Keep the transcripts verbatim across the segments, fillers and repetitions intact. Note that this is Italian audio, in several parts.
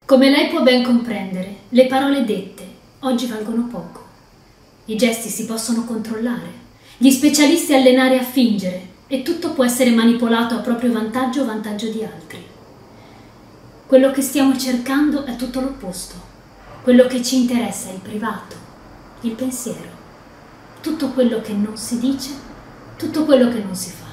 Come lei può ben comprendere, le parole dette oggi valgono poco. I gesti si possono controllare, gli specialisti allenare a fingere e tutto può essere manipolato a proprio vantaggio o vantaggio di altri. Quello che stiamo cercando è tutto l'opposto. Quello che ci interessa è il privato, il pensiero, tutto quello che non si dice, tutto quello che non si fa.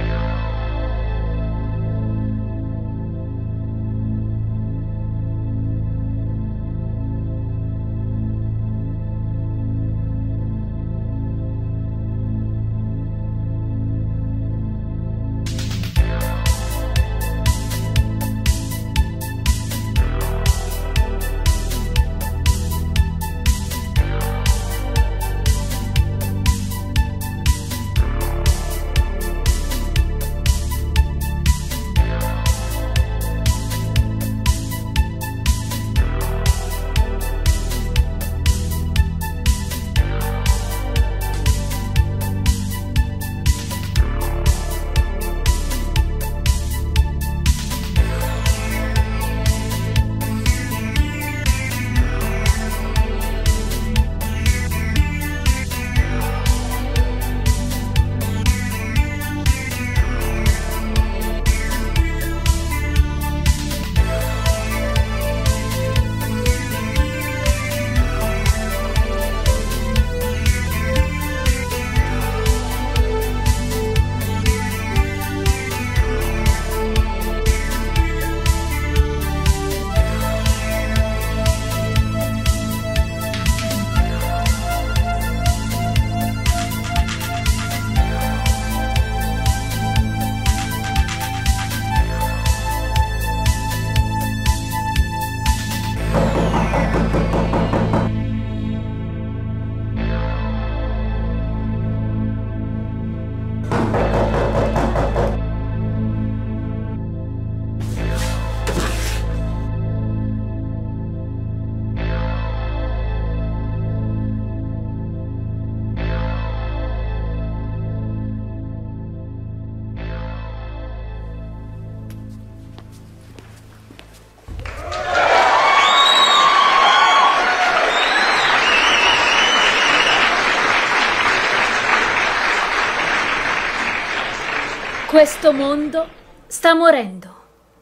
Questo mondo sta morendo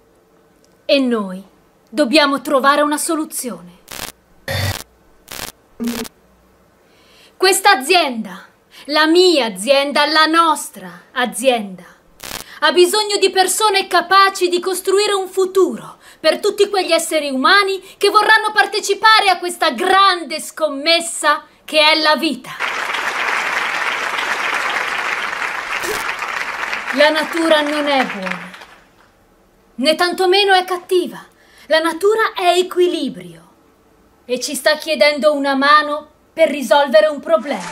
e noi dobbiamo trovare una soluzione. Questa azienda, la mia azienda, la nostra azienda, ha bisogno di persone capaci di costruire un futuro per tutti quegli esseri umani che vorranno partecipare a questa grande scommessa che è la vita. La natura non è buona, né tantomeno è cattiva. La natura è equilibrio e ci sta chiedendo una mano per risolvere un problema.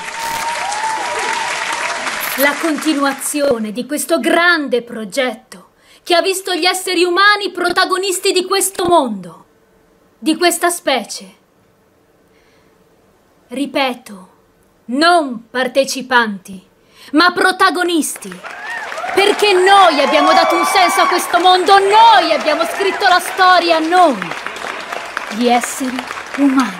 La continuazione di questo grande progetto che ha visto gli esseri umani protagonisti di questo mondo, di questa specie. Ripeto, non partecipanti, ma protagonisti. Perché noi abbiamo dato un senso a questo mondo, noi abbiamo scritto la storia, noi, gli esseri umani.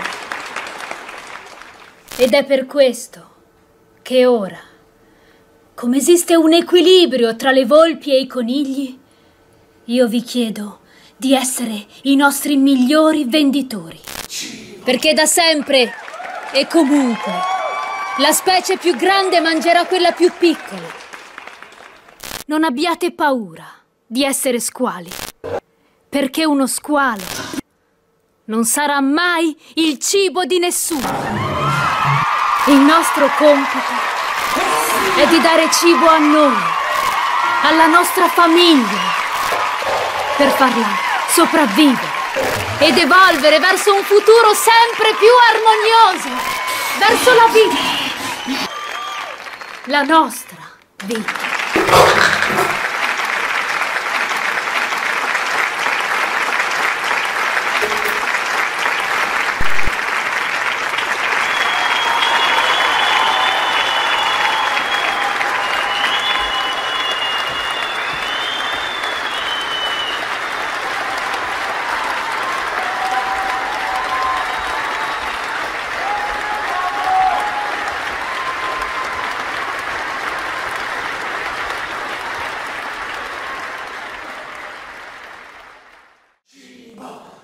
Ed è per questo che ora, come esiste un equilibrio tra le volpi e i conigli, io vi chiedo di essere i nostri migliori venditori. Perché da sempre e comunque la specie più grande mangerà quella più piccola. Non abbiate paura di essere squali, perché uno squalo non sarà mai il cibo di nessuno. Il nostro compito è di dare cibo a noi, alla nostra famiglia, per farla sopravvivere ed evolvere verso un futuro sempre più armonioso, verso la vita, la nostra vita.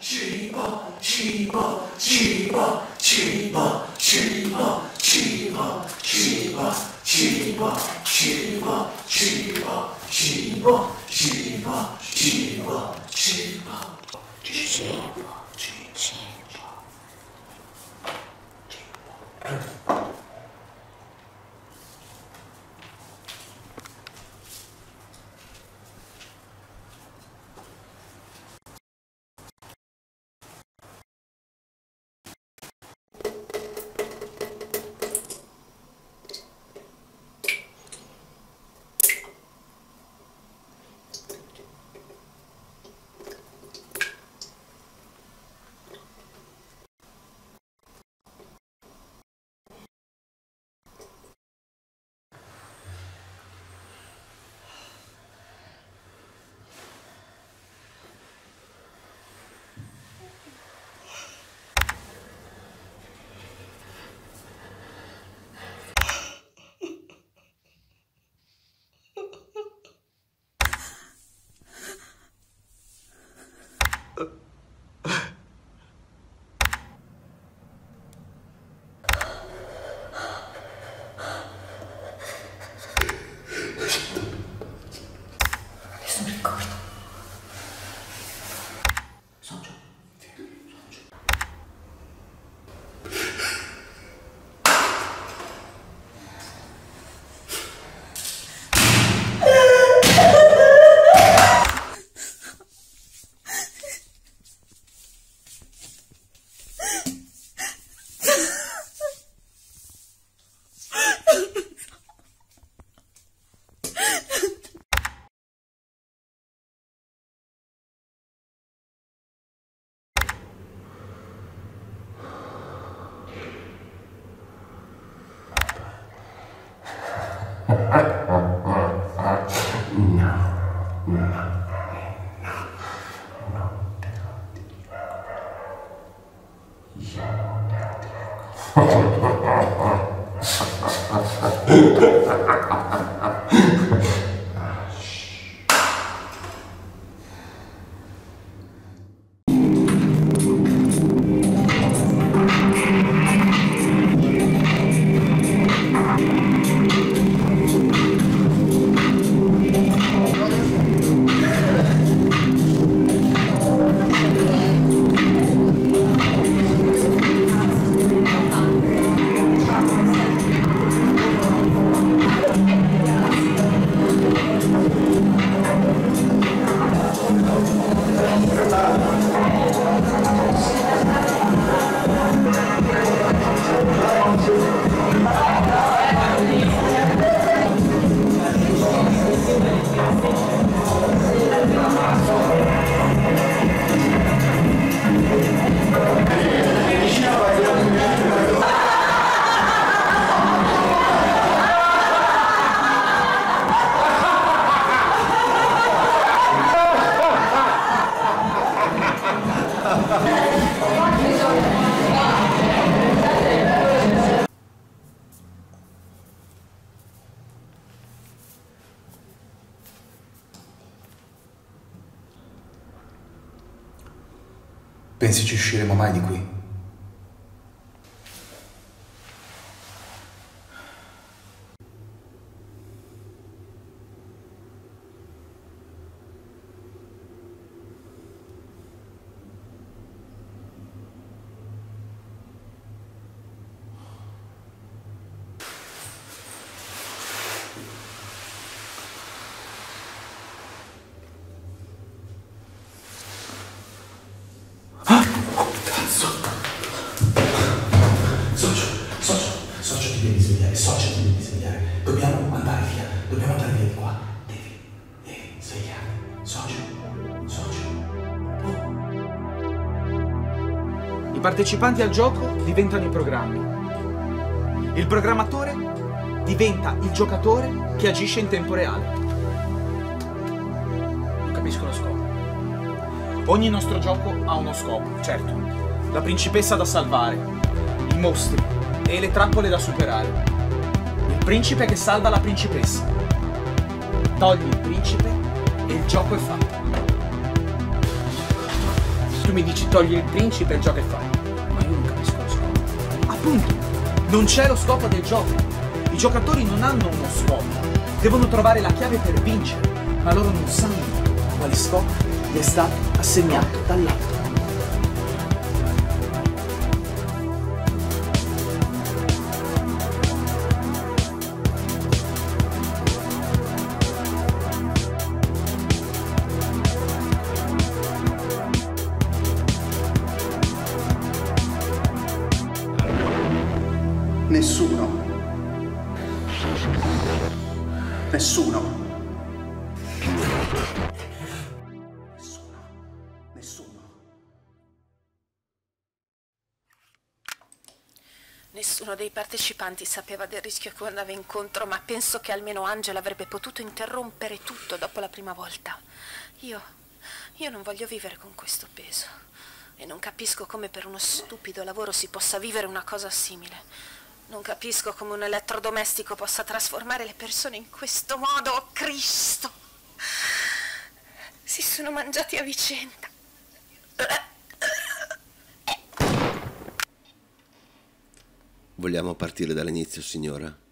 cibo, cibo, cibo, cibo, cibo, cibo, cibo, cibo, cibo, cibo, cibo, cibo, cibo, cibo, cibo, cibo. Nessun ricordo. Socio. Pensi ci usciremo mai di qui? Devi svegliare, socio, ti devi svegliare. Dobbiamo andare via, dobbiamo andare via di qua. Devi, devi svegliare. Socio, socio. I partecipanti al gioco diventano i programmi. Il programmatore diventa il giocatore che agisce in tempo reale. Non capisco lo scopo. Ogni nostro gioco ha uno scopo, certo. La principessa da salvare, i mostri e le trappole da superare. Il principe che salva la principessa. Togli il principe e il gioco è fatto. Tu mi dici togli il principe e il gioco e fai. Ma io non capisco lo scopo. Appunto, non c'è lo scopo del gioco. I giocatori non hanno uno scopo. Devono trovare la chiave per vincere, ma loro non sanno quale scopo gli è stato assegnato dall'altro. Nessuno. Nessuno. Nessuno. Nessuno. Nessuno dei partecipanti sapeva del rischio a cui andava incontro, ma penso che almeno Angela avrebbe potuto interrompere tutto dopo la prima volta. Io... io non voglio vivere con questo peso. E non capisco come per uno stupido lavoro si possa vivere una cosa simile. Non capisco come un elettrodomestico possa trasformare le persone in questo modo. Oh Cristo! Si sono mangiati a vicenda. Vogliamo partire dall'inizio, signora?